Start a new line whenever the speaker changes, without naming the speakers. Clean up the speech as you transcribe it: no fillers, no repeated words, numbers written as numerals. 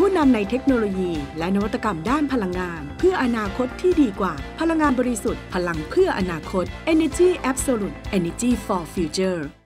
ผู้นำในเทคโนโลยีและนวัตกรรมด้านพลังงานเพื่ออนาคตที่ดีกว่าพลังงานบริสุทธิ์พลังเพื่ออนาคต Energy Absolute Energy for Future